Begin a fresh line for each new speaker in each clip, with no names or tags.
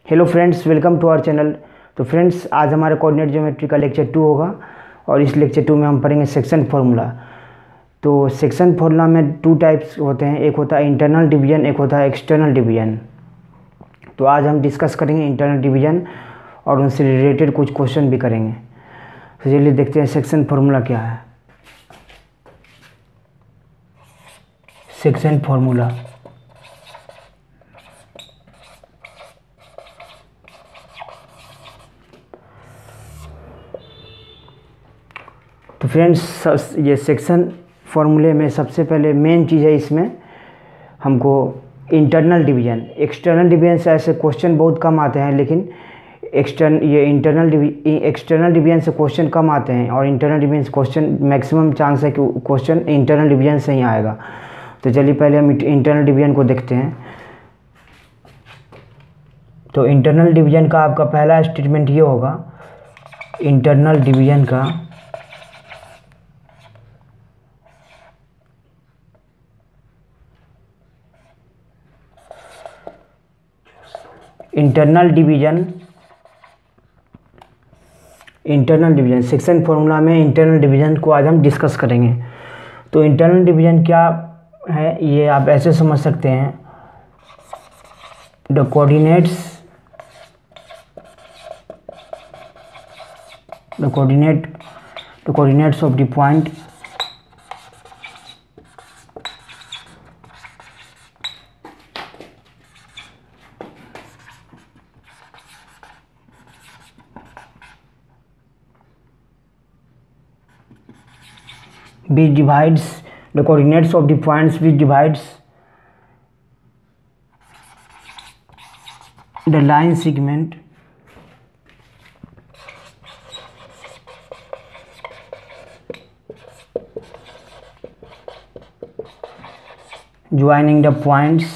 Hello friends, welcome to our channel. तो friends, आज हमारे कोऑर्डिनेट ज्योमेट्री का लेक्चर 2 होगा और इस लेक्चर 2 में हम पढ़ेंगे सेक्शन फार्मूला। तो सेक्शन फार्मूला में 2 टाइप्स होते हैं, एक होता है इंटरनल डिवीजन, एक होता है एक्सटर्नल डिवीजन। तो आज हम डिस्कस करेंगे इंटरनल डिवीजन और उनसे रिलेटेड कुछ क्वेश्चन भी करेंगे। तो चलिए देखते हैं सेक्शन फार्मूला क्या है। सेक्शन फार्मूला तो फ्रेंड्स, ये सेक्शन फार्मूले में सबसे पहले मेन चीज़ है, इसमें हमको इंटरनल डिवीजन। एक्सटर्नल डिवीजन से ऐसे क्वेश्चन बहुत कम आते हैं, लेकिन एक्सटर्नल डिवीजन से क्वेश्चन कम आते हैं और इंटरनल डिवीजन से क्वेश्चन मैक्सिमम चांस है कि क्वेश्चन इंटरनल डिवीजन से ही आएगा। तो चलिए पहले हम इंटरनल डिवीजन को देखते हैं। तो इंटरनल डिवीजन का आपका पहला स्टेटमेंट ये होगा, इंटरनल डिवीजन का इंटरनल डिवीजन सेक्शन फार्मूला में इंटरनल डिवीजन को आज हम डिस्कस करेंगे। तो इंटरनल डिवीजन क्या है, ये आप ऐसे समझ सकते हैं, the coordinates of the point which divides the coordinates of the points which divides the line segment joining the points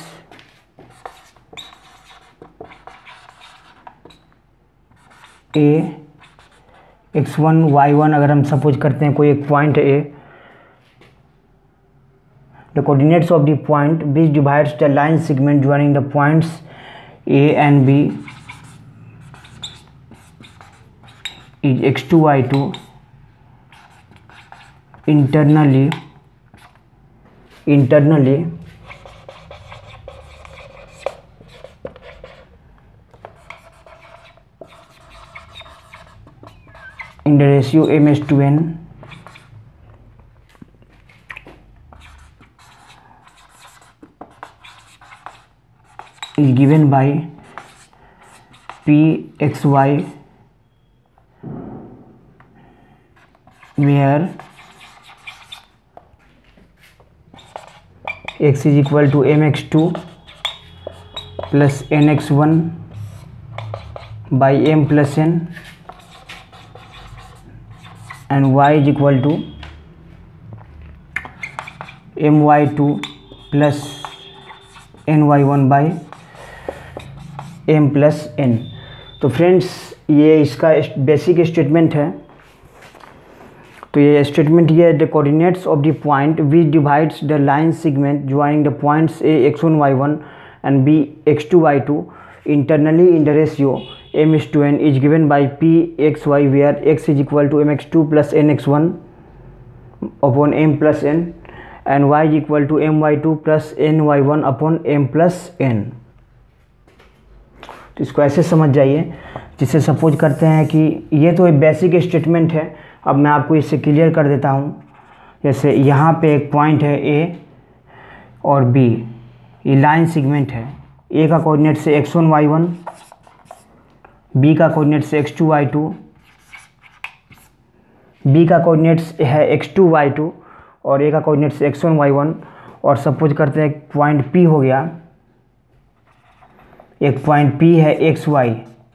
A x1 y1। अगर हम सपोज करते हैं कोई एक point A, the coordinates of the point which divides the line segment joining the points A and B is x2 y2 internally in the ratio m:n is given by pxy, where x is equal to mx2 plus nx1 by m plus n and y is equal to my2 plus ny1 by m plus n। तो friends, ये इसका basic statement है। तो ये statement ये है, the coordinates of the point which divides the line segment joining the points a x1 y1 and b x2 y2 internally in the ratio m:n is given by pxy, where x is equal to mx2 plus nx1 upon m plus n and y is equal to my2 plus ny1 upon m plus n। तो इसको ऐसे समझ जाइए, जिससे suppose करते हैं कि ये तो एक बेसिक स्टेटमेंट है। अब मैं आपको इससे क्लियर कर देता हूँ। जैसे यहाँ पे एक पॉइंट है A और B, ये लाइन सेगमेंट है। A का कोऑर्डिनेट से x1 y1, B का कोऑर्डिनेट से x2 y2, B का कोऑर्डिनेट है x2 y2 और A का कोऑर्डिनेट से x1 y1। और सपोज करते हैं पॉइंट P हो गया, एक पॉइंट P है x y।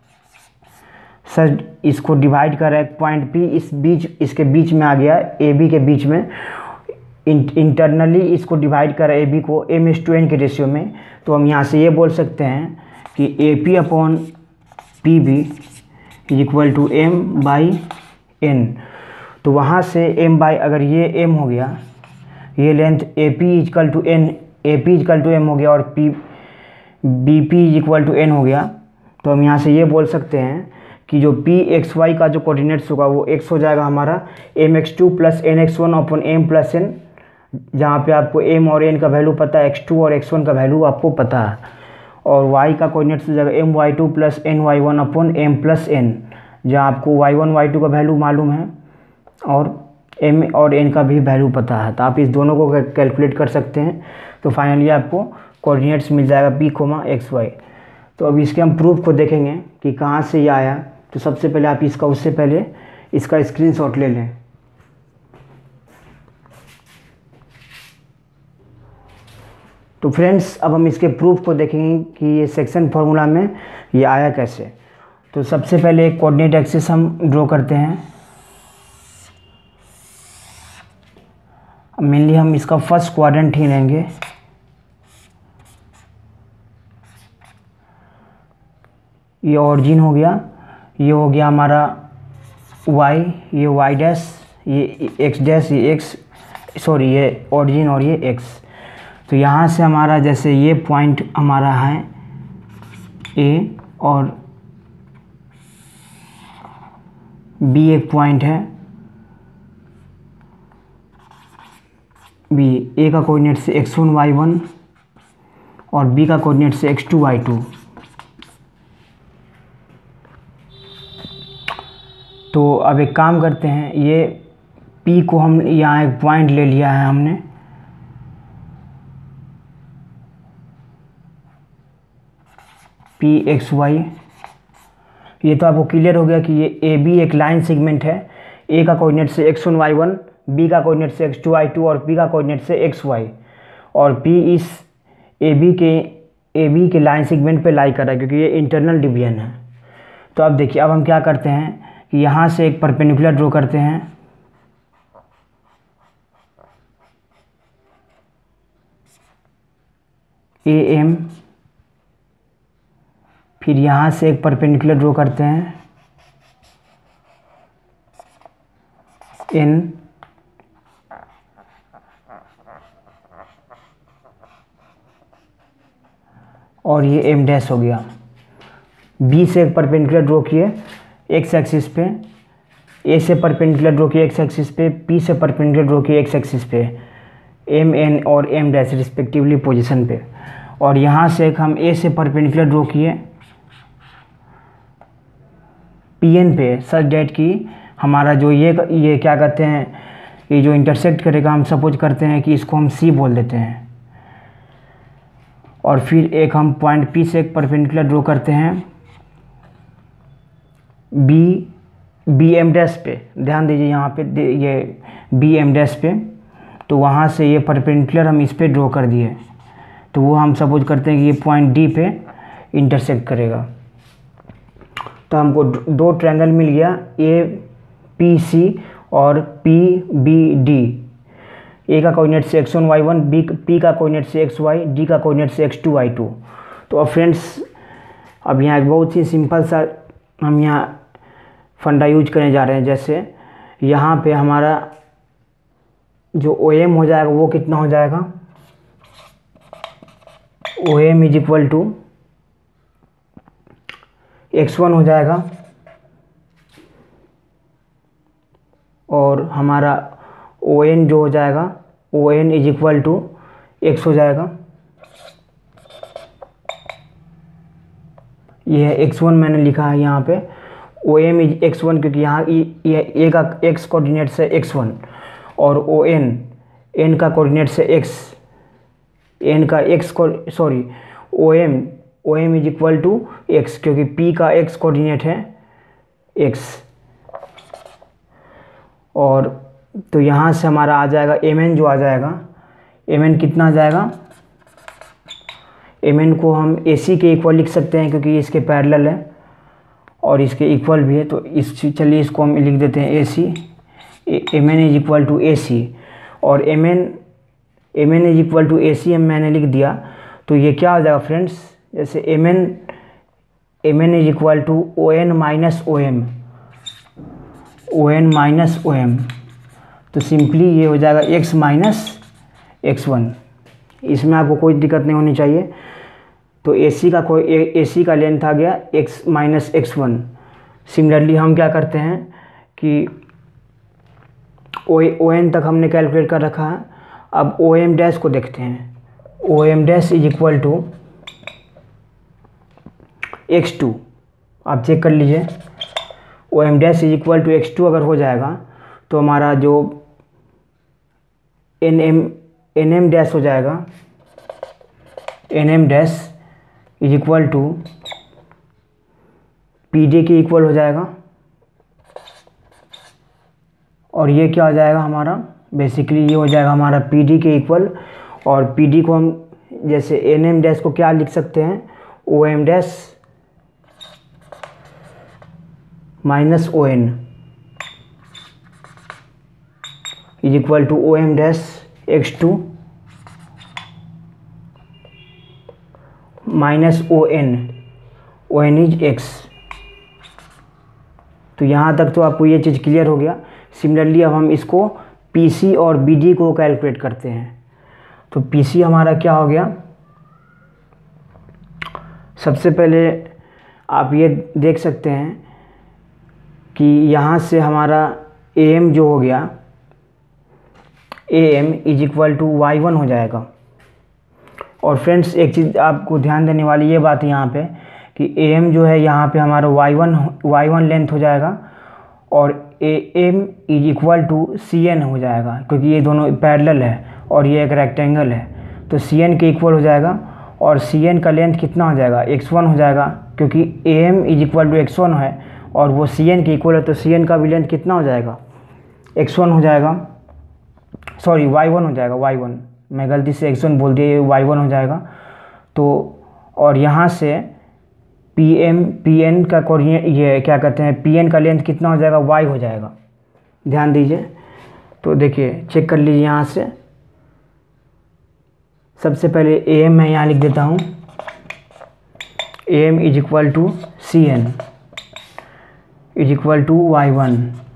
सर इसको डिवाइड कर रहा है, पॉइंट P इसके बीच में आ गया, ए बी के बीच में। इंटरनली इसको डिवाइड कर रहा है ए बी को m:n के रेशियो में। तो हम यहाँ से ये बोल सकते हैं कि A P upon P B is equal to m by n। तो वहाँ से m बाई, अगर ये m हो गया, ये length A P is equal to m हो गया और B P is equal to n हो गया। तो हम यहाँ से ये बोल सकते हैं कि जो पी एक्स वाई का जो कोऑर्डिनेट्स होगा वो x हो जाएगा हमारा mx2 plus nx1 upon m plus n, जहाँ पे आपको m और n का वैल्यू पता है, x2 और x1 का वैल्यू आपको पता है। और y का कोऑर्डिनेट्स हो जाएगा my2 plus ny1 upon m plus n, जहाँ आपको y1 y2 का वैल्यू मालूम है और m और n का भी वैल्यू पता है। तो आप इस दोनों को कैलकुलेट कर सकते हैं। तो फाइनली आपको कोऑर्डिनेट्स मिल जाएगा p, x, y। तो अब इसके हम प्रूफ को देखेंगे कि कहाँ से ये आया। तो सबसे पहले आप उससे पहले इसका स्क्रीनशॉट ले लें। तो फ्रेंड्स अब हम इसके प्रूफ को देखेंगे कि ये सेक्शन फार्मूला में ये आया कैसे। तो सबसे पहले एक कोऑर्डिनेट एक्सिस हम ड्रॉ करते हैं। मेनली हम इसका फर्स्ट क्वाड्रेंट ही लेंगे। ये ऑरिजिन हो गया, ये हो गया हमारा y, ये y डैश, ये x डैश, ये x, सॉरी ये ऑरिजिन और ये x। तो यहाँ से हमारा जैसे ये पॉइंट हमारा है a और b एक पॉइंट है b, a का कोऑर्डिनेट से x1 y1 और b का कोऑर्डिनेट से x2 y2। तो अब एक काम करते हैं, ये P को हम यहाँ एक पॉइंट ले लिया है हमने, P x y। ये तो आपको क्लियर हो गया कि ये ए बी एक लाइन सेगमेंट है। A का कोऑर्डिनेट से x1 y1, B का कोऑर्डिनेट से x2 y2 और P का कोऑर्डिनेट से x y। और P इस ए बी के लाइन सेगमेंट पे लाई कर रहा है क्योंकि ये इंटरनल डिवीजन है। तो अब देखिए, अब हम क्या करते हैं कि यहाँ से एक परपेंडिकुलर ड्रॉ करते हैं। AM, फिर यहाँ से एक परपेंडिकुलर ड्रॉ करते हैं N, और ये M डैश हो गया। B से एक परपेंडिकुलर ड्रॉ किए x एक्सिस पे, A से परपेंडिकुलर ड्रॉ किए x एक्सिस पे, P से परपेंडिकुलर ड्रॉ किए x एक्सिस पे, M N और M डैश रिस्पेक्टिवली पोजीशन पे। और यहाँ से एक हम A से परपेंडिकुलर ड्रॉ किए PN पे, सच डेट की हमारा जो ये क्या कहते हैं, ये जो इंटरसेक्ट करेगा, हम सपोज करते हैं कि इसको हम C बोल देते हैं। और फिर एक हम पॉइंट P से एक परपेंडिकुलर ड्रॉ करते हैं बी एम डैश पे, ध्यान दीजिए यहाँ पे ये बी एम डैश पे। तो वहाँ से ये परपेंडिकुलर हम इस पे ड्रॉ कर दिए, तो वो हम सपोज करते हैं कि ये पॉइंट डी पे इंटरसेक्ट करेगा। तो हमको दो ट्रायंगल मिल गया, ए पी सी और पी बी डी। ए का कोऑर्डिनेट से x1 y1, पी का कोऑर्डिनेट से xy, डी का कोऑर्डिनेट से x2 y2। तो अब फ्रेंड्स, अब यहाँ एक बहुत ही सिंपल सा हम यहाँ फंडा यूज करने जा रहे हैं। जैसे यहाँ पे हमारा जो OM हो जाएगा वो कितना हो जाएगा, OM is equal to x1 हो जाएगा और हमारा ON जो हो जाएगा ON is equal to x हो जाएगा। ये है x1 मैंने लिखा है यहाँ पे, OM इज x1 क्योंकि यहाँ ए का x कोऑर्डिनेट से x1 और n का कोऑर्डिनेट से x, n का x को sorry OM is equal to x क्योंकि p का x कोऑर्डिनेट है x। और तो यहाँ से हमारा आ जाएगा mn, जो आ जाएगा mn कितना आ जाएगा, mn को हम AC के इक्वल लिख सकते हैं क्योंकि इसके पैरेलल है और इसके इक्वल भी है। तो चलिए इसको हम लिख देते हैं AC, mn is equal to AC। और mn is equal to AC मैंने लिख दिया। तो ये क्या हो जाएगा फ्रेंड्स, जैसे mn is equal to ON minus OM। तो सिंपली ये हो जाएगा x माइनस x1। इसमें आपको कोई दिक्कत नहीं होनी चाहिए। तो AC का लेंथ आ गया x माइनस x1। सिमिलरली हम क्या करते हैं कि ON तक हमने कैलकुलेट कर रखा है। अब OM डैश को देखते हैं। OM dash is equal to x2। आप चेक कर लीजिए, OM dash is equal to x2 अगर हो जाएगा तो हमारा जो NM डैश हो जाएगा, NM dash is equal to PD के इक्वल हो जाएगा। और ये क्या हो जाएगा हमारा, बेसिकली ये हो जाएगा हमारा PD के इक्वल। और PD को हम जैसे NM डैश को क्या लिख सकते हैं, OM dash minus ON is equal to OM dash x2 minus ON is x। तो यहाँ तक तो आपको ये चीज़ क्लियर हो गया। सिमिलरली अब हम इसको PC और BD को कैलकुलेट करते हैं। तो PC हमारा क्या हो गया, सबसे पहले आप ये देख सकते हैं कि यहाँ से हमारा AM जो हो गया, AM is equal to y1 हो जाएगा। और फ्रेंड्स एक चीज़ आपको ध्यान देने वाली ये बात है यहाँ पे कि AM जो है यहाँ पे हमारा y1 लेंथ हो जाएगा और AM is equal to CN हो जाएगा, क्योंकि ये दोनों पैरेलल है और ये एक रेक्टेंगल है। तो CN के इक्वल हो जाएगा और CN का लेंथ कितना हो जाएगा, x1 हो जाएगा, क्योंकि AM is equal to x1 है और वो CN के इक्वल है। तो CN का भी लेंथ कितना हो जाएगा, x1 हो जाएगा, सॉरी y1 हो जाएगा, y1, मैं गलती से x1 बोल दिया, ये y1 हो जाएगा। तो और यहाँ से PN का कोऑर्डिनेट, ये क्या कहते हैं, PN का लेंथ कितना हो जाएगा, y हो जाएगा। ध्यान दीजिए, तो देखिए चेक कर लीजिए यहाँ से। सबसे पहले AM मैं यहाँ लिख देता हूँ, AM is equal to CN is equal to y1।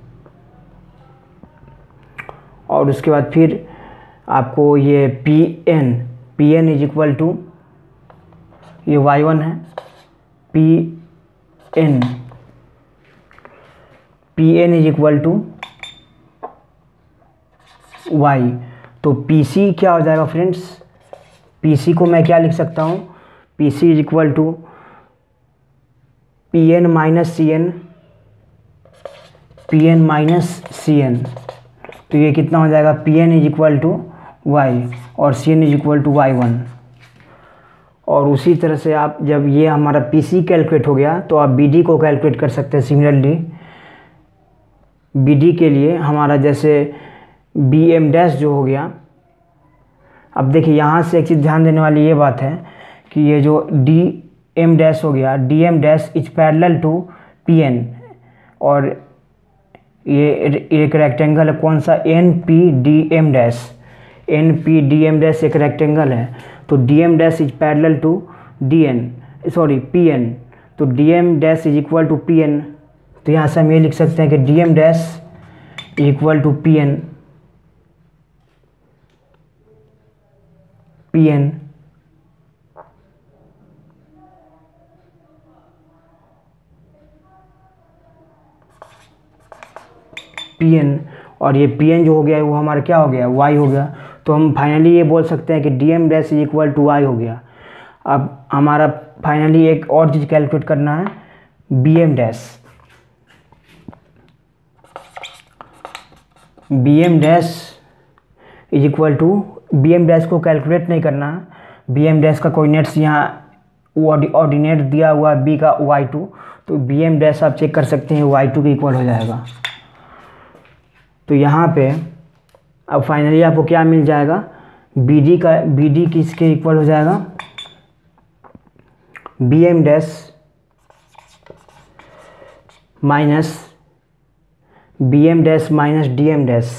और उसके बाद फिर आपको ये PN इज इक्वल टू, ये y1 है, PN is equal to y। तो PC क्या हो जाएगा फ्रेंड्स, PC को मैं क्या लिख सकता हूँ, PC is equal to PN minus CN। तो ये कितना हो जाएगा, PN is equal to y और CN is equal to y1। और उसी तरह से आप जब ये हमारा PC कैलकुलेट हो गया तो आप BD को कैलकुलेट कर सकते हैं। सिमिलरली BD के लिए हमारा जैसे BM डैश जो हो गया, अब देखिए यहाँ से एक चीज़ ध्यान देने वाली ये बात है कि ये जो DM डैश हो गया, DM dash is parallel to PN और ये एक रेक्टेंगल है, कौन सा, NPDM डैश एक रेक्टेंगल है। तो DM dash is parallel to PN। तो DM dash is equal to PN। तो यहाँ से हम ये लिख सकते हैं कि DM dash is equal to PN। और ये PN जो हो गया है वो हमारा क्या हो गया, y हो गया। तो हम फाइनली ये बोल सकते हैं कि DM dash is equal to y हो गया। अब हमारा फाइनली एक और चीज़ कैलकुलेट करना है, BM dash. BM dash is equal to, BM dash को कैलकुलेट नहीं करना है, BM डैश का कोऑर्डिनेट्स यहाँ ऑर्डिनेट दिया हुआ है B का y2। तो BM डैश आप चेक कर सकते हैं y2 के इक्वल हो जाएगा। तो यहाँ पे अब फाइनली आपको क्या मिल जाएगा, BD किसके इक्वल हो जाएगा, BM dash minus BM dash minus DM dash.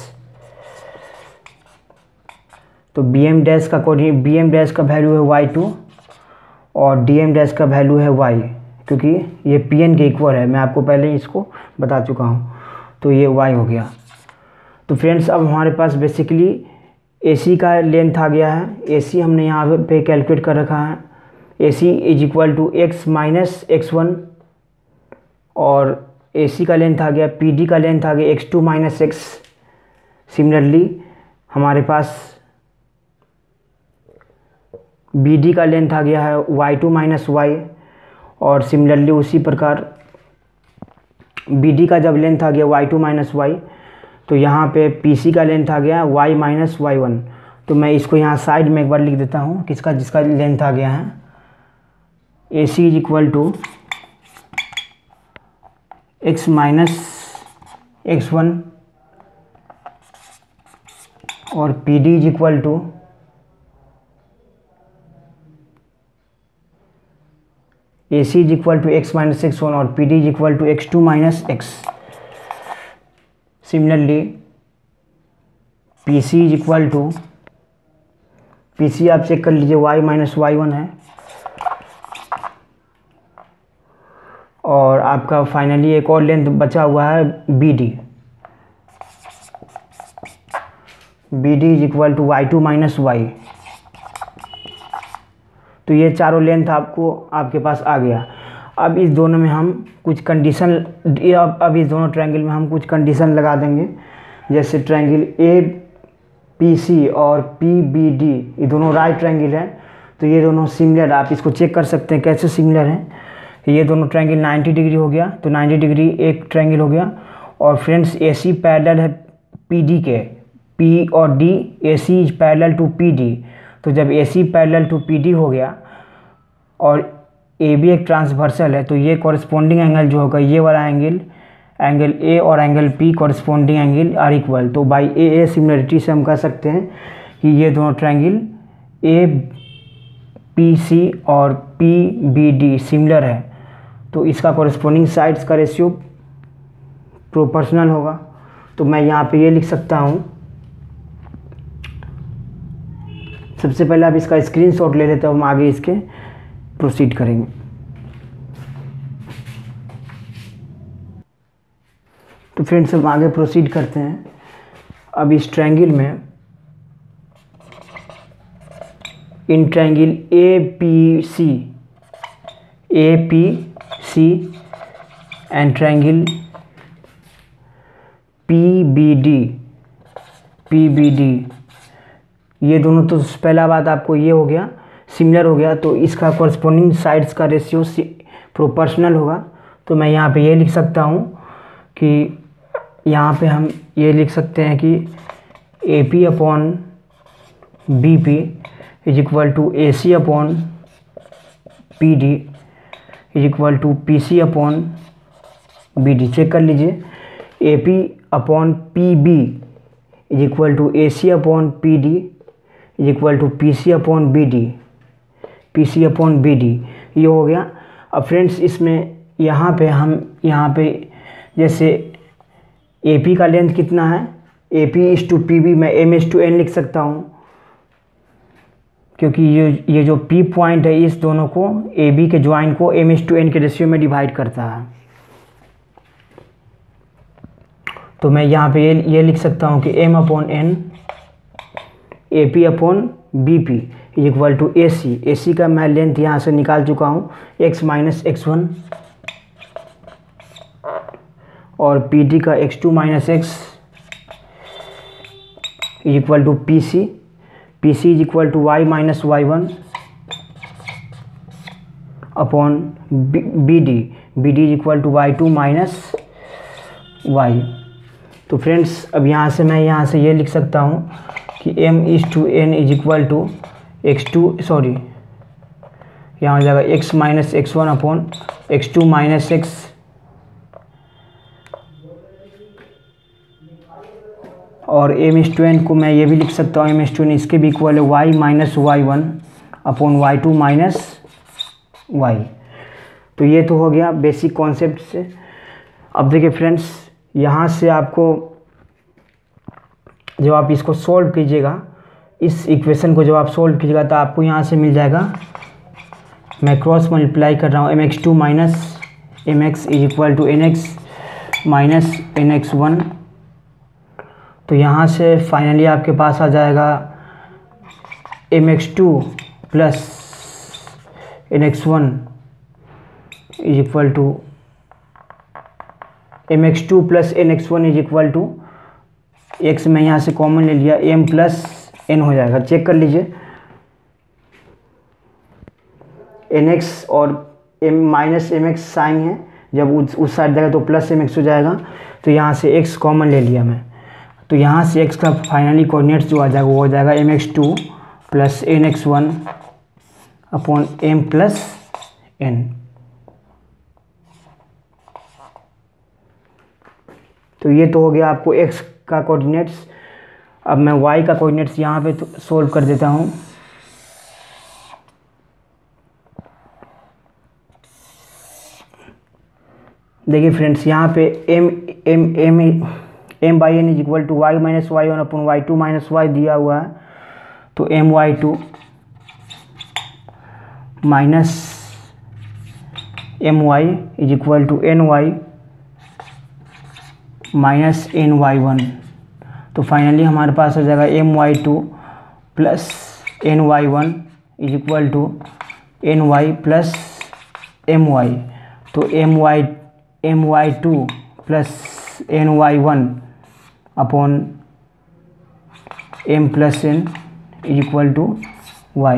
तो BM डैश का वैल्यू है y2 और DM डैश का वैल्यू है y, क्योंकि ये PN के इक्वल है, मैं आपको पहले ही इसको बता चुका हूँ। तो ये y हो गया। तो फ्रेंड्स अब हमारे पास बेसिकली AC का लेंथ आ गया है। AC हमने यहाँ पे कैलकुलेट कर रखा है A C is equal to x minus x one, और ए सी का लेंथ आ गया, पी डी का लेंथ आ गया x two minus x. Similarly हमारे पास बी डी का लेंथ आ गया है वाई टू माइनस वाई, और सिमिलरली उसी प्रकार बी डी का जब लेंथ आ गया वाई टू माइनस वाई, तो यहाँ पे पी सी का लेंथ आ गया वाई माइनस वाई वन। तो मैं इसको यहाँ साइड में एक बार लिख देता हूँ किसका, जिसका लेंथ आ गया है A C is equal to x minus x one, और P D is equal to A C is equal to x minus x one, और P D is equal to x two minus x. Similarly P C is equal to, P C आप check कर लीजिए Y minus y one है, और आपका finally एक और length बचा हुआ है B D, B D is equal to y two minus y. तो ये चारों लेंथ आपको आपके पास आ गया। अब इस दोनों में हम कुछ कंडीशन, अब इस दोनों ट्रायंगल में हम कुछ कंडीशन लगा देंगे। जैसे ट्रायंगल ए पी सी और पी बी डी, ये दोनों राइट ट्रायंगल हैं, तो ये दोनों सिमिलर, आप इसको चेक कर सकते हैं कैसे सिमिलर हैं। ये दोनों ट्रायंगल 90 डिग्री हो गया, तो 90 डिग्री एक ट्रायंगल हो गया। और फ्रेंड्स ए सी पैरेलल है पी डी के, पी और D, A C is parallel to P D. तो जब A C parallel to P D हो गया और ए बी एक ट्रांसवर्सल है, तो ये कॉरस्पॉन्डिंग एंगल जो होगा, ये वाला एंगल, एंगल ए और angle P corresponding angle are equal. तो बाई ए सिमिलरिटी से हम कह सकते हैं कि ये दोनों ट्रायंगल ए पी सी और पी बी डी सिमिलर है, तो इसका कॉरस्पॉन्डिंग साइड्स का रेशियो प्रोपोर्शनल होगा। तो मैं यहाँ पे ये लिख सकता हूँ, सबसे पहले आप इसका स्क्रीनशॉट ले लेते हो, हम आगे इसके प्रोसीड करेंगे। तो फ्रेंड्स हम आगे प्रोसीड करते हैं। अब इस ट्रायंगल में, in triangle A P C and triangle P B D, ये दोनों, तो पहला बात आपको ये हो गया सिमिलर हो गया, तो इसका कॉरस्पॉन्डिंग साइड्स का रेशियो प्रोपोर्शनल होगा। तो मैं यहाँ पे ये लिख सकता हूँ कि यहाँ पे हम ये लिख सकते हैं कि A P upon B P is equal to A C upon P D is equal to P C upon B D. Check कर लीजिए, A P upon P B is equal to A C upon P D is equal to P C upon B D, P C upon B D, ये हो गया। अब friends इसमें यहाँ पे जैसे ए पी का लेंथ कितना है, A P is to P B, मैं एम एस टू एन लिख सकता हूँ, क्योंकि ये जो पी पॉइंट है इस दोनों को, ए बी के ज्वाइन को एम एस टू एन के रेशियो में डिवाइड करता है। तो मैं यहाँ पे ये लिख सकता हूँ कि m upon n A P upon B P is equal to A C का मैं लेंथ यहाँ से निकाल चुका हूँ एक्स माइनस एक्स वन, और पी डी का x two minus x is equal to P C is equal to y minus y one upon B D is equal to y two minus y. तो friends अब यहाँ से मैं ये लिख सकता हूँ कि m is to n is equal to यहाँ हो जाएगा x minus x one upon x two minus x, और m इज टू n को मैं ये भी लिख सकता हूँ m इज टू n इसके भी इक्वल है y minus y one upon y two minus y. तो ये तो हो गया बेसिक कॉन्सेप्ट से। अब देखिए फ्रेंड्स, यहाँ से आपको जब आप इसको सॉल्व कीजिएगा, इस इक्वेशन को जब आप सॉल्व कीजिएगा, तो आपको यहाँ से मिल जाएगा, मैं क्रॉस मल्टीप्लाई कर रहा हूँ, m x two minus m x is equal to n x minus n x one. तो यहाँ से फाइनली आपके पास आ जाएगा m x two plus NX1 is equal to MX2 plus NX1 is equal to x में यहाँ से कॉमन ले लिया m प्लस n हो जाएगा। चेक कर लीजिए, nx और m minus m x sign है, जब उस साइड जाएगा तो प्लस एम एक्स हो जाएगा। तो यहाँ से x कॉमन ले लिया मैं, तो यहाँ से x का फाइनली कोऑर्डिनेट्स जो आ जाएगा वो हो जाएगा MX2 plus NX1 upon m plus n। तो ये तो हो गया आपको x का कोऑर्डिनेट्स। अब मैं y का कोऑर्डिनेट्स यहाँ पे तो सोल्व कर देता हूँ। देखिए फ्रेंड्स, यहाँ पे m by n is equal to y minus y one upon y two minus y दिया हुआ है। तो my2 minus my is equal to ny minus ny1। तो फाइनली हमारे पास हो जाएगा my2 plus ny1 is equal to ny plus my। तो my2 plus ny1 upon m plus n is equal to y।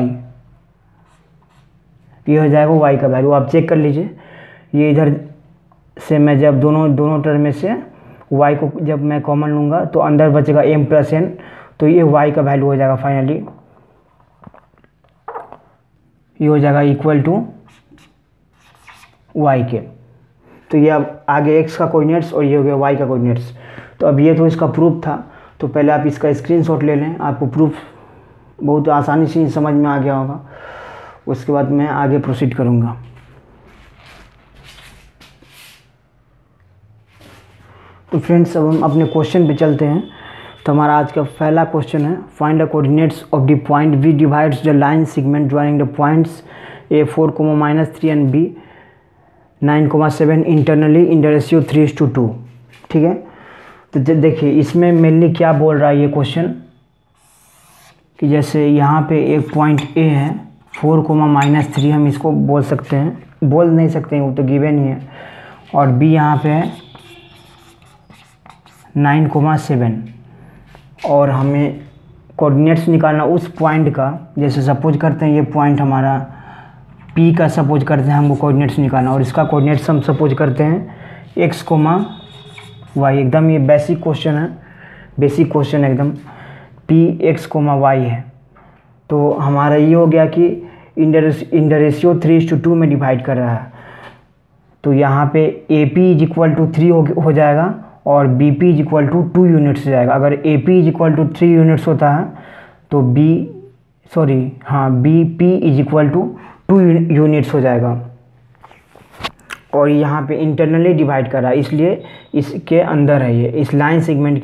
ये हो जाएगा y का वैल्यू। आप चेक कर लीजिए, ये इधर से मैं जब दोनों टर्म में से y को जब मैं कॉमन लूँगा तो अंदर बचेगा m प्लस n, तो ये y का वैल्यू हो जाएगा फाइनली। ये हो जाएगा इक्वल टू y के। तो ये अब आगे x का कोऑर्डिनेट्स और ये हो गया y का कोऑर्डिनेट्स। तो अब ये तो इसका प्रूफ था, तो पहले आप इसका स्क्रीनशॉट ले लें, आपको प्रूफ बहुत आसानी से समझ में आ गया होगा। उसके बाद मैं आगे प्रोसीड करूँगा। तो फ्रेंड्स, अब हम अपने क्वेश्चन पे चलते हैं। तो हमारा आज का पहला क्वेश्चन है, find the coordinates of the point we divides the line segment joining the points A4, -3 and B 9,7 internally in the ratio 3:2। ठीक है, तो देखिए इसमें मेनली क्या बोल रहा है ये क्वेश्चन, कि जैसे यहाँ पे एक पॉइंट A है 4, -3, हम इसको बोल सकते हैं, बोल नहीं सकते हैं, वो तो गिवन ही है, और B यहाँ पे है 9,7 और हमें कोऑर्डिनेट्स निकालना उस पॉइंट का। जैसे सपोज करते हैं ये पॉइंट हमारा P का सपोज करते हैं हमको कोऑर्डिनेट्स निकालना, और इसका कोऑर्डिनेट्स हम सपोज करते हैं x, y। एकदम ये बेसिक क्वेश्चन है, बेसिक क्वेश्चन एकदम। P x, y है, तो हमारा ये हो गया कि इन द रेशियो 3:2 में डिवाइड कर रहा है। तो यहाँ पे AP इज इक्वल टू 3 हो जाएगा और BP is equal to 2 units हो जाएगा। अगर AP is equal to 3 units होता है तो BP is equal to 2 units हो जाएगा। और यहाँ पे इंटरनली डिवाइड कर रहा है, इसलिए इसके अंदर है ये, इस लाइन सेगमेंट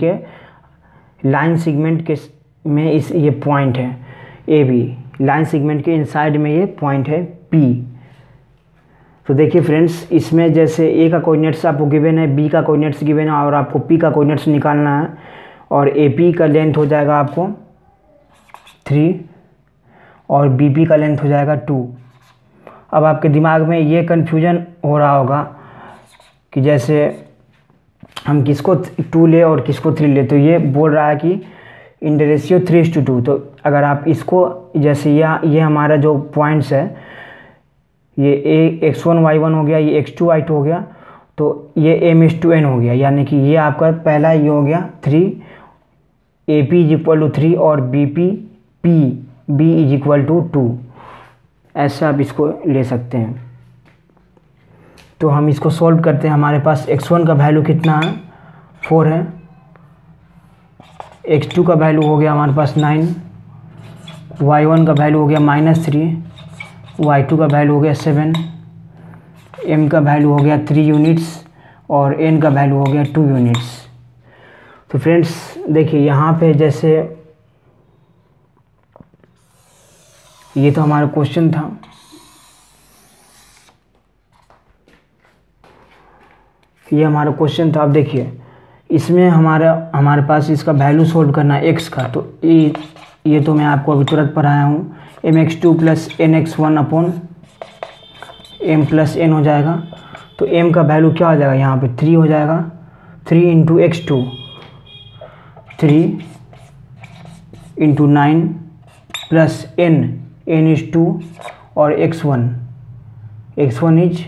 के में ये पॉइंट है AB, लाइन सेगमेंट के इनसाइड में ये पॉइंट है P। तो देखिए फ्रेंड्स, इसमें जैसे A का कोऑर्डिनेट्स आपको गिवन है, B का कोऑर्डिनेट्स गिवन है, और आपको P का कोऑर्डिनेट्स निकालना है, और AP का लेंथ हो जाएगा आपको 3 और BP का लेंथ हो जाएगा 2। अब आपके दिमाग में ये कन्फ्यूजन हो रहा होगा कि जैसे हम किसको 2 ले और किसको 3 ले, तो ये बोल रहा है कि इन द रेशियो 3:2। तो अगर आप इसको जैसे ये हमारा जो पॉइंट्स है, ये x1 y1 हो गया, ये x2 y2 हो गया, तो ये m:n हो गया, यानी कि ये आपका पहला ये हो गया 3, AP इज इक्वल टू 3 और B इज इक्वल टू 2। ऐसा आप इसको ले सकते हैं। तो हम इसको सॉल्व करते हैं। हमारे पास x1 का वैल्यू कितना है, 4 है, x2 का वैल्यू हो गया हमारे पास 9, y1 का वैल्यू हो गया -3, y2 का वैल्यू हो गया 7, m का वैल्यू हो गया 3 यूनिट्स और n का वैल्यू हो गया 2 यूनिट्स। तो फ्रेंड्स देखिए यहाँ पे जैसे ये तो हमारा क्वेश्चन था, ये हमारा क्वेश्चन था। अब देखिए इसमें हमारे पास इसका वैल्यू सोल्व करना है x का, तो ये तो मैं आपको अभी तुरंत पढ़ाया हूँ, mx2 plus nx1 upon m plus n हो जाएगा। तो m का वैल्यू क्या हो जाएगा यहाँ पे 3 हो जाएगा। 3 into x2, 3 into 9 plus n is 2 और x1 is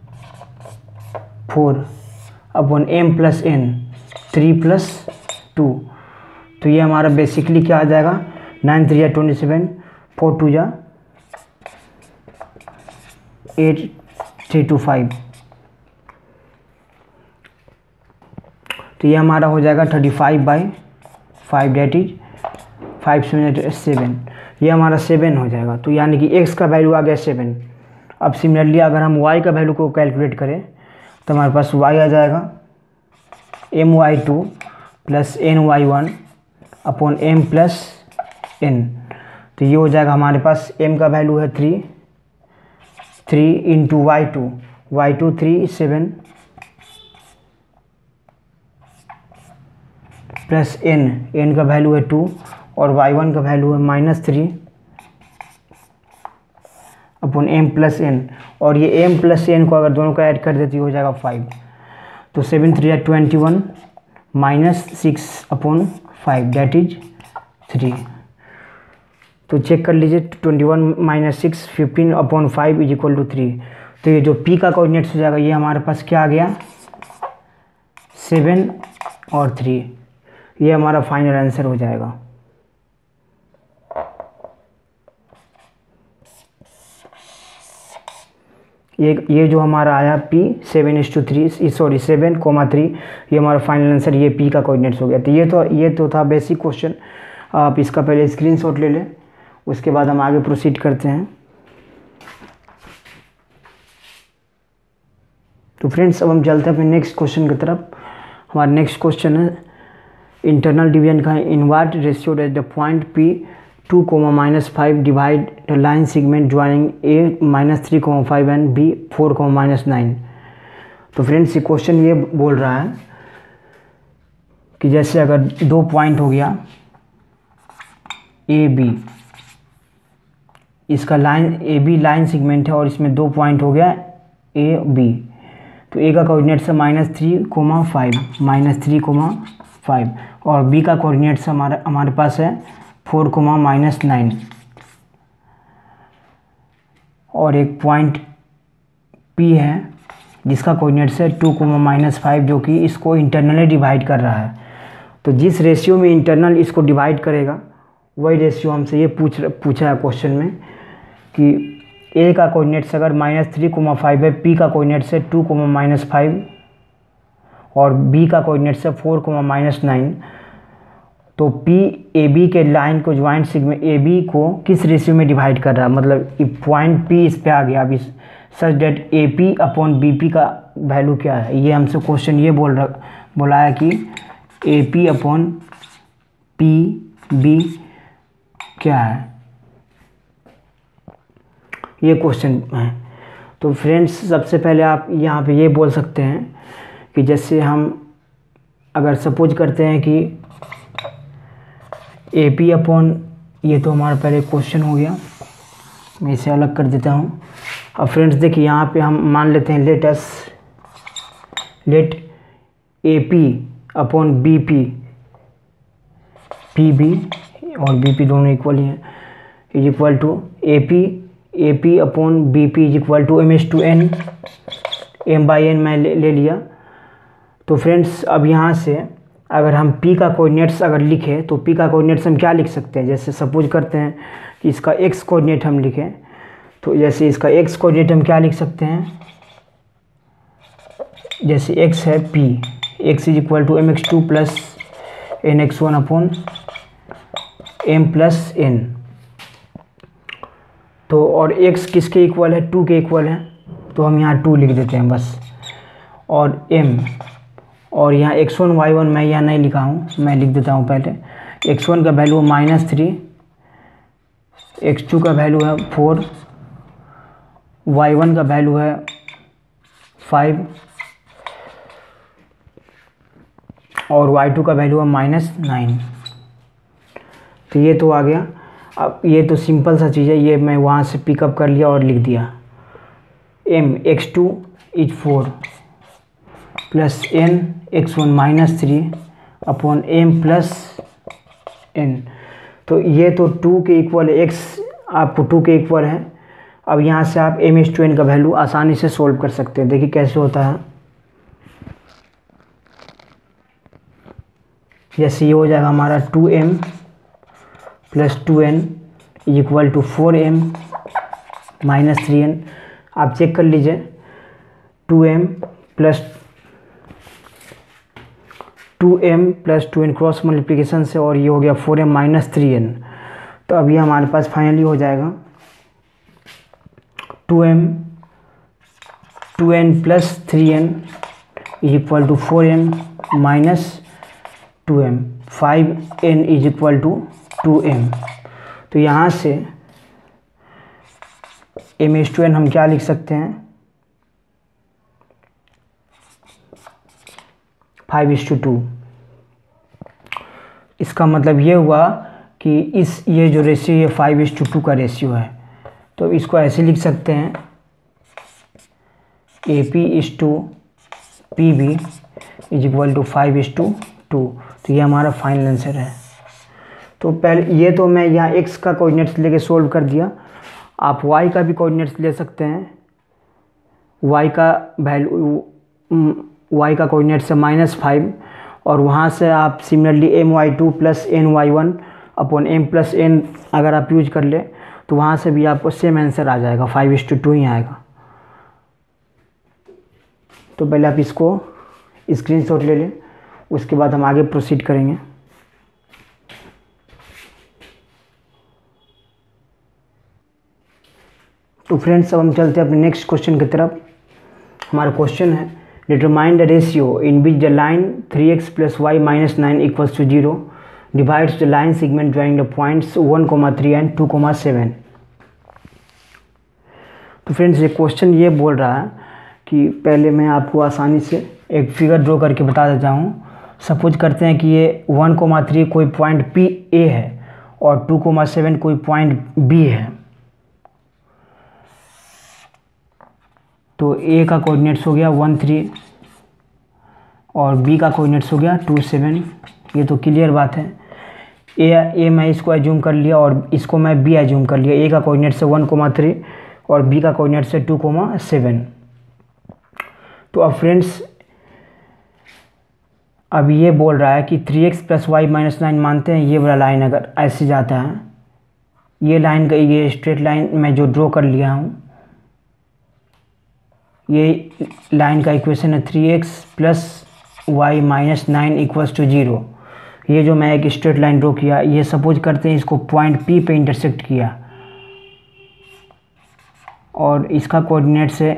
4 upon m plus n 3 plus 2। तो ये हमारा बेसिकली क्या आ जाएगा 9 3 27, 4 2 8 3 2 5। तो ये हमारा हो जाएगा 35/5 डेट इज 5 7। ये हमारा 7 हो जाएगा। तो यानी कि x का वैल्यू आ गया 7। अब सिमिलरली अगर हम y का वैल्यू को कैलकुलेट करें तो हमारे पास y आ जाएगा my2 plus ny1 upon m plus n। तो ये हो जाएगा हमारे पास m का वैल्यू है 3 इंटू y2 3 7 प्लस n का वैल्यू है 2 और y1 का वैल्यू है -3 अपॉन m प्लस n। और ये m प्लस n को अगर दोनों का ऐड कर देती हो जाएगा 5। तो 7 3 21 -6 अपॉन 5 डेट इज 3। तो चेक कर लीजिए 21 - 6 15 अपॉन 5 इज इक्वल टू 3। तो ये जो p का कोऑर्डिनेट्स हो जाएगा ये हमारे पास क्या आ गया 7 और 3। ये हमारा फाइनल आंसर हो जाएगा। ये जो हमारा आया p 7:3 सॉरी 7,3 ये हमारा फाइनल आंसर ये p का कोऑर्डिनेट्स हो गया। तो ये तो था बेसिक क्वेश्चन। आप इसका पहले स्क्रीनशॉट ले लें, उसके बाद हम आगे प्रोसीड करते हैं। तो फ्रेंड्स अब हम चलते हैं अपने नेक्स्ट क्वेश्चन की तरफ। हमारा नेक्स्ट क्वेश्चन है इंटरनल डिवीजन का in what ratio at the point p 2, -5 divide the line segment joining a -3,5 and b 4, -9। तो फ्रेंड्स ये क्वेश्चन ये बोल रहा है कि जैसे अगर दो पॉइंट हो गया ए बी, इसका line A B line segment है और इसमें दो पॉइंट हो गया ए बी। तो ए का कोऑर्डिनेट्स है -3,5 और बी का कोऑर्डिनेट्स हमारे पास है 4, -9। और एक पॉइंट P है जिसका कोऑर्डिनेट्स है 2, -5 जो कि इसको इंटरनली डिवाइड कर रहा है। तो जिस रेशियो में इंटरनल इसको डिवाइड करेगा वही रेशियो हमसे ये पूछा है क्वेश्चन में कि A का कोऑर्डिनेट्स अगर -3,5 है, P का कोऑर्डिनेट्स है 2, -5 और B का कोऑर्डिनेट्स है 4, -9। तो P AB के लाइन को ज्वाइंट सेगमेंट AB को किस रेशियो में डिवाइड कर रहा है, मतलब पॉइंट P इस पे आ गया। अभी such that AP upon BP का वैल्यू क्या है, ये हमसे क्वेश्चन ये बोला है कि AP अपॉन PB क्या है, ये क्वेश्चन है। तो फ्रेंड्स सबसे पहले आप यहाँ पे ये बोल सकते हैं कि जैसे हम अगर सपोज करते हैं कि AP अपॉन, ये तो हमारा पहले क्वेश्चन हो गया, मैं इसे अलग कर देता हूँ। अब फ्रेंड्स देखिए यहाँ पे हम मान लेते हैं let AP upon BP, PB और BP दोनों इक्वल ही हैं, is equal to AP upon BP is equal to m/n, m/n मैं ले लिया। तो फ्रेंड्स अब यहाँ से अगर हम P का कोऑर्डिनेट्स अगर लिखें तो P का कोऑर्डिनेट्स हम क्या लिख सकते हैं, जैसे सपोज करते हैं कि इसका x कोऑर्डिनेट हम लिखें, तो जैसे इसका x कोऑर्डिनेट हम क्या लिख सकते हैं, जैसे x है P, x is equal to mx2 plus nx1 upon m plus n। तो और x किसके इक्वल है, 2 के इक्वल है, तो हम यहाँ 2 लिख देते हैं बस। और m और यहाँ x1 y1 मैं यहाँ नहीं लिखा हूँ, मैं लिख देता हूँ पहले। x1 का वैल्यू है -3, x2 का वैल्यू है 4, y1 का वैल्यू है 5 और y2 का वैल्यू है -9। तो ये तो आ गया। अब ये तो सिंपल सा चीज़ है, ये मैं वहाँ से पिकअप कर लिया और लिख दिया m x2 is 4 plus n x1 minus 3 upon m plus n। तो ये तो 2 के इक्वल है, x आपको 2 के इक्वल है। अब यहाँ से आप m/n का वैल्यू आसानी से सोल्व कर सकते हैं। देखिए कैसे होता है। जैसे ये हो जाएगा हमारा 2m plus 2n equal to 4m minus 3n। आप चेक कर लीजिए 2m plus 2n cross multiplication से, और ये हो गया 4m माइनस 3n। तो अब ये हमारे पास फाइनली हो जाएगा 2n plus 3n equal to 4m minus 2m, 5n is equal to 2m। तो यहाँ से m/n हम क्या लिख सकते हैं, 5:2। इसका मतलब ये हुआ कि ये जो रेशियो ये 5:2 का रेशियो है। तो इसको ऐसे लिख सकते हैं AP/PB इज इक्वल टू 5:2। तो ये हमारा फाइनल आंसर है। तो पहले ये तो मैं यहाँ x का कोऑर्डिनेट्स लेके सोल्व कर दिया। आप y का भी कोऑर्डिनेट्स ले सकते हैं। y का वैल्यू y का कोऑर्डिनेट्स है -5, और वहाँ से आप similarly my2 plus ny1 upon m plus n अगर आप यूज कर ले तो वहाँ से भी आपको सेम आंसर आ जाएगा, 5:2 ही आएगा। तो पहले आप इसको स्क्रीनशॉट ले लें, उसके बाद हम आगे प्रोसीड करेंगे। तो फ्रेंड्स अब हम चलते हैं अपने नेक्स्ट क्वेश्चन की तरफ। हमारा क्वेश्चन है determine the ratio in which the line 3x plus y minus 9 equals to 0 divides the line segment joining the points 1,3 and 2,7। तो फ्रेंड्स ये क्वेश्चन ये बोल रहा है कि पहले मैं आपको आसानी से एक फिगर ड्रॉ करके बता देता हूँ। सपोज करते हैं कि ये 1,3 कोई पॉइंट P A है और 2,7 कोई पॉइंट B है। तो A का कोऑर्डिनेट्स हो गया 1,3 और B का कोऑर्डिनेट्स हो गया 2,7। ये तो क्लियर बात है। A मैं इसको एज्यूम कर लिया और इसको मैं B एज्यूम कर लिया। A का कोऑर्डिनेट्स है 1,3 और B का कोऑर्डिनेट्स है 2,7। तो अब फ्रेंड्स अब ये बोल रहा है कि 3x प्लस वाई माइनस 9 मानते हैं। ये वाला लाइन अगर ऐसे जाता है, ये लाइन का ये स्ट्रेट लाइन मैं जो ड्रॉ कर लिया हूँ, ये लाइन का इक्वेशन है 3x plus y minus 9 equals to 0। ये जो मैं एक स्ट्रेट लाइन ड्रॉ किया, ये सपोज करते हैं इसको पॉइंट P पे इंटरसेक्ट किया और इसका कोऑर्डिनेट्स है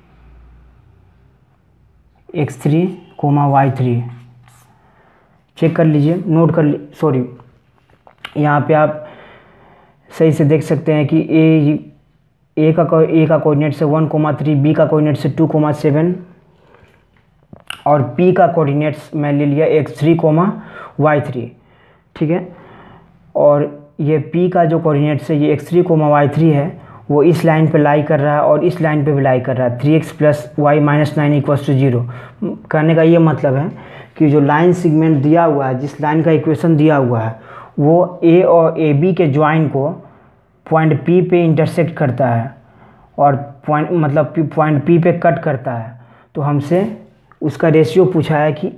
x3, y3। चेक कर लीजिए, नोट कर सॉरी यहाँ पे आप सही से देख सकते हैं कि ए का कोऑर्डिनेट्स है 1,3, B का कोऑर्डिनेट्स है 2,7 और P का कोऑर्डिनेट्स मैं ले लिया x3, y3। ठीक है, और ये P का जो कोऑर्डिनेट्स है ये x3, y3 है, वो इस लाइन पे लाई कर रहा है और इस लाइन पे भी लाई कर रहा है। 3x plus y minus 9 equals to 0 कहने का ये मतलब है कि जो लाइन सेगमेंट दिया हुआ है, जिस लाइन का इक्वेशन दिया हुआ है, वो A और AB के ज्वाइन को पॉइंट P पे इंटरसेक्ट करता है और पॉइंट P पे कट करता है। तो हमसे उसका रेशियो पूछा है कि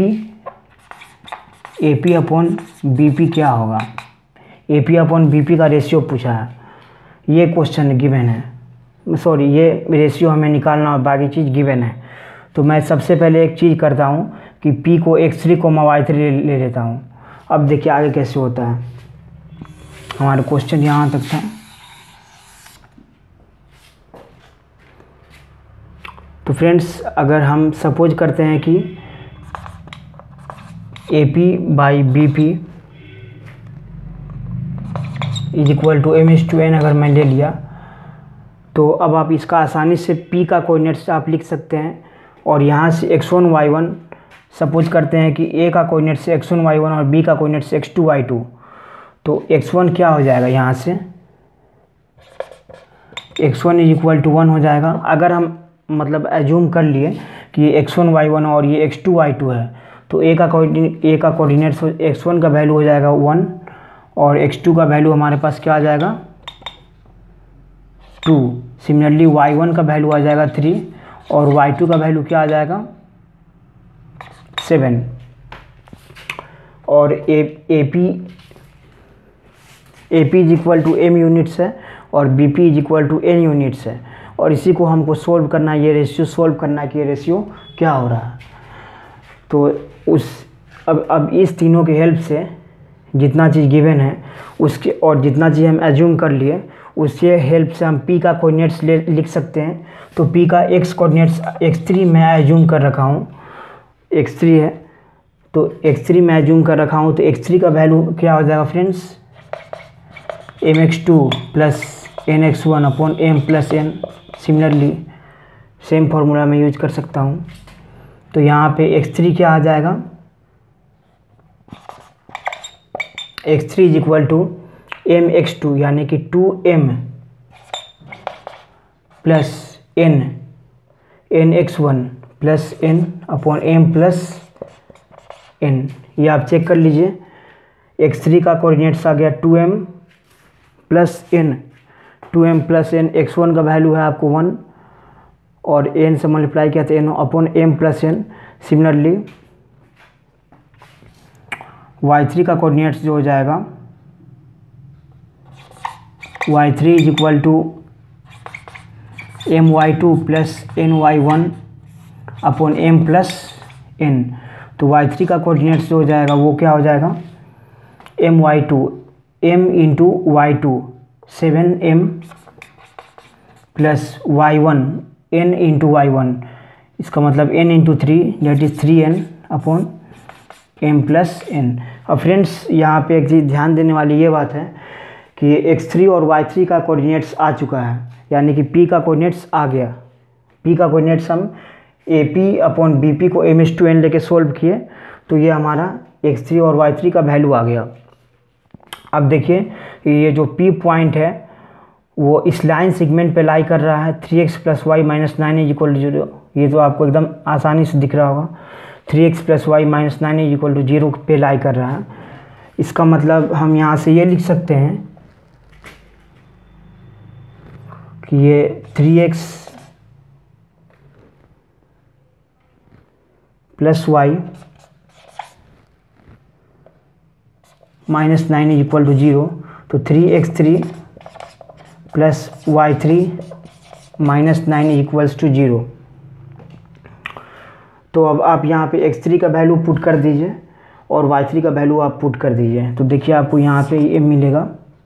AP अपॉन BP क्या होगा। AP अपॉन BP का रेशियो पूछा है। ये क्वेश्चन गिवन है, सॉरी ये रेशियो हमें निकालना और बाकी चीज़ गिवन है। तो मैं सबसे पहले एक चीज़ करता हूँ कि P को x3, y3 ले लेता हूँ। अब देखिए आगे कैसे होता है। हमारा क्वेश्चन यहाँ तक था। तो फ्रेंड्स अगर हम सपोज करते हैं कि AP by BP is equal to m/n अगर मैं ले लिया, तो अब आप इसका आसानी से P का कोऑर्डिनेट्स आप लिख सकते हैं और यहाँ से x1, y1 सपोज करते हैं कि A का कोऑर्डिनेट्स x1, y1 और B का कोऑर्डिनेट्स x2, y2। तो x1 क्या हो जाएगा, यहाँ से x1 इज इक्वल टू 1 हो जाएगा। अगर हम मतलब एज्यूम कर लिए कि ये x1 y1 और ये x2 y2 है, तो a का कोऑर्डिनेट्स x1 का वैल्यू हो जाएगा 1 और x2 का वैल्यू हमारे पास क्या आ जाएगा 2। सिमिलरली y1 का वैल्यू आ जाएगा 3 और y2 का वैल्यू क्या आ जाएगा 7। और AP is equal to m units है और BP is equal to n units है। और इसी को हमको सोल्व करना है, ये रेशियो सोल्व करना है कि ये रेशियो क्या हो रहा है। तो अब इस तीनों के हेल्प से जितना चीज़ गिवन है उसके और जितना चीज़ हम एज्यूम कर लिए उसके हेल्प से हम P का कोऑर्डिनेट्स लिख सकते हैं। तो P का x कोऑर्डिनेट्स x3 मैं एज्यूम कर रखा हूँ, x3 है तो x3 मैं एज्यूम कर रखा हूँ। तो x3 का वैल्यू क्या हो जाएगा friends mx2 plus nx1 upon m plus n। Similarly same formula मैं यूज कर सकता हूँ। तो यहाँ पे x3 क्या आ जाएगा x3 is equal to mx2 यानी कि 2m plus nx1 plus n upon m plus n। ये आप चेक कर लीजिए, x3 का कोऑर्डिनेट्स आ गया 2m plus n, 2m plus n, x1 का वैल्यू है आपको 1 और n से मल्टीप्लाई किया तो n upon m plus n। Similarly y3 का कोऑर्डिनेट्स जो हो जाएगा y3 is equal to my2 plus ny1 upon m plus n। तो y3 का कोऑर्डिनेट्स जो हो जाएगा वो क्या हो जाएगा my2 m into y2 7m plus y1 n into y1, इसका मतलब n into 3 that is 3n upon m plus n। अब फ्रेंड्स यहाँ पे एक चीज़ ध्यान देने वाली ये बात है कि x3 और y3 का कोऑर्डिनेट्स आ चुका है, यानी कि p का कोऑर्डिनेट्स आ गया। p का कोऑर्डिनेट्स हम AP अपॉन BP को m/n लेके सोल्व किए तो ये हमारा x3 और y3 का वैल्यू आ गया। अब देखिए ये जो P पॉइंट है वो इस लाइन सेगमेंट पे लाई कर रहा है 3x plus y minus 9 is equal to 0। ये तो आपको एकदम आसानी से दिख रहा होगा, 3x plus y minus 9 is equal to 0 पे लाई कर रहा है। इसका मतलब हम यहाँ से ये लिख सकते हैं कि ये 3x plus y minus 9 is equal to 0। तो 3x3 plus y3 minus 9 is equals to 0। तो अब आप यहाँ पे x3 का वैल्यू पुट कर दीजिए और y3 का वैल्यू आप पुट कर दीजिए। तो देखिए आपको यहाँ पे ये मिलेगा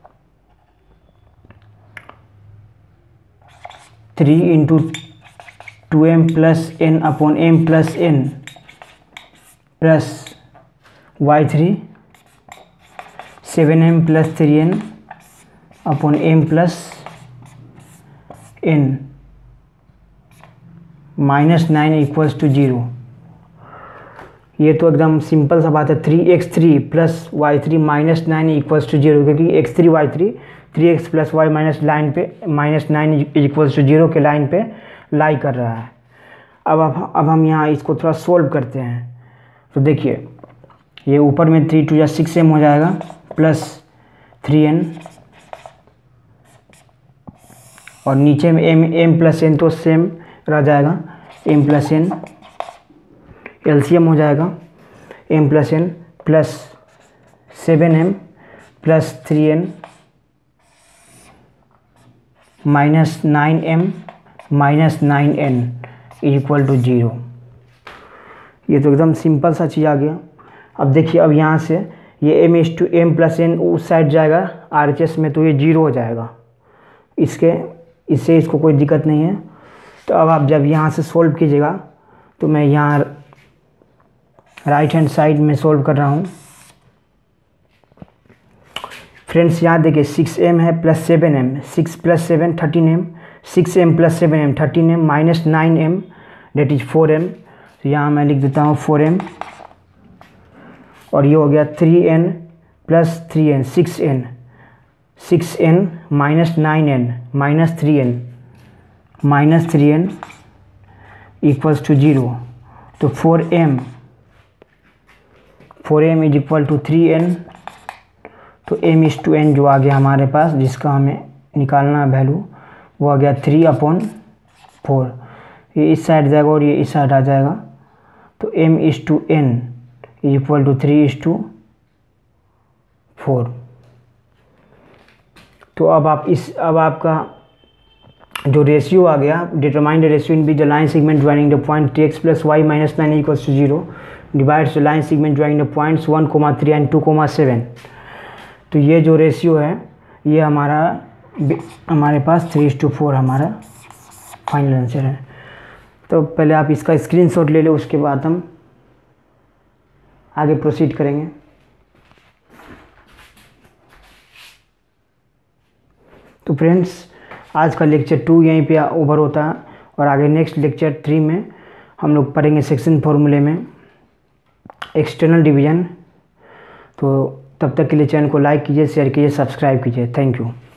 3 into 2m plus n upon m plus n plus y3 7m plus 3n upon m plus n minus 9 equals to 0। ये तो एकदम सिंपल सा बात है, 3x3 plus y3 minus 9 equals to 0, क्योंकि x3 y3 3x plus y minus line पे minus 9 equals to 0 के line पे लाई कर रहा है। अब हम यहाँ इसको थोड़ा सोल्व करते हैं। तो देखिए ये ऊपर में 3 2 6m हो जाएगा प्लस 3n और नीचे में m प्लस n तो सेम रह जाएगा, m प्लस n एलसीएम हो जाएगा m plus n plus 7m plus 3n minus 9m minus 9n equal to 0। ये तो एकदम सिंपल सा चीज़ आ गया। अब देखिए अब यहाँ से ये m प्लस n उस साइड जाएगा RHS में, तो ये 0 हो जाएगा। इससे इसको कोई दिक्कत नहीं है। तो अब आप जब यहाँ से सोल्व कीजिएगा, तो मैं यहाँ राइट हैंड साइड में सोल्व कर रहा हूँ। फ्रेंड्स यहाँ देखिए 6m है plus 7m, 6 plus 7 13m, 6m plus 7m 13m minus 9m that is 4m। तो यहाँ मैं लिख देता हूँ 4m और ये हो गया 3n plus 3n 6n, 6n minus 9n minus 3n equals to 0। तो 4m is equal to 3n। तो m/n जो आ गया हमारे पास, जिसका हमें निकालना है वैल्यू, वो आ गया 3/4। ये इस साइड जाएगा और ये इस साइड आ जाएगा। तो m/n इज इक्वल टू 3/4। तो अब आपका जो रेशियो आ गया, determine the ratio in be the line segment joining the point tx plus y minus 9 equals to 0 divides the line segment joining the points 1,3 and 2,7। तो ये जो रेशियो है, ये हमारे पास 3/4 हमारा फाइनल आंसर है। तो पहले आप इसका स्क्रीनशॉट ले लो, उसके बाद हम आगे प्रोसीड करेंगे। तो फ्रेंड्स, आज का लेक्चर 2 यहीं पे ओवर होता है, और आगे नेक्स्ट लेक्चर 3 में हम लोग पढ़ेंगे सेक्शन फॉर्मूले में एक्सटर्नल डिवीजन। तो तब तक के लिए चैनल को लाइक कीजिए, शेयर कीजिए, सब्सक्राइब कीजिए। Thank you.